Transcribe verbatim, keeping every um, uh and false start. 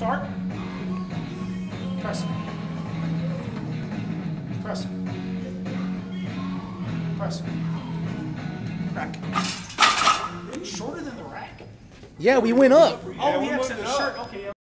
Start. Press. Press. Press. Rack. Are you shorter than the rack? Yeah, we went up. Oh, we extended the shirt. Okay.